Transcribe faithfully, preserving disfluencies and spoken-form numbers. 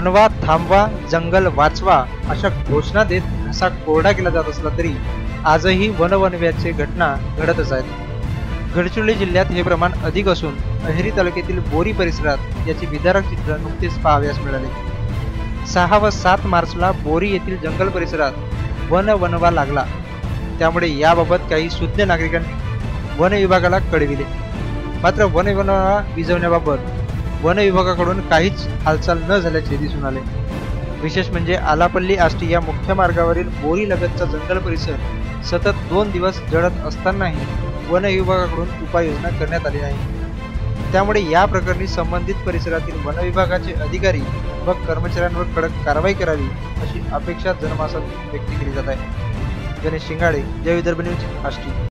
बनवा, थांबवा, जंगल वाचवा अशा घोषणा देत घसा कोरडा केला जात असला तरी आजही वनवनव्याचे घटना घडतच आहेत। गडचिरोली जिल्ह्यात हे प्रमाण अधिक असून अहेरी तालुक्यातील बोरी परिसरात याचे विदारक चित्र नुकतेच पाहावयास मिळाले। सहा व सात मार्चला बोरी येथील जंगल परिसरात वन वनवा लागला, त्यामुळे याबाबत काही सुज्ञ नागरिकांनी वन विभागाला कळविले। मात्र वन वनवा विझवण्याबाबत वन विभागाकडून काहीच हालचाल न झाल्याचे दिसून आले। विशेष म्हणजे आलापल्ली आष्टी या मुख्य मार्गावरील बोरी लगतचा जंगल परिसर सतत दोन दिवस जळत असतानाही वन विभागाकडून उपाययोजना करण्यात आली नाही। त्यामुळे या प्रकरणी संबंधित परिसरातील वन विभागाचे अधिकारी व कर्मचाऱ्यांवर कडक कारवाई करावी अशी अपेक्षा जनमानसातून व्यक्त केली जात आहे। गणेश शिंगाडे, जय विदर्भ न्यूज, आष्टी।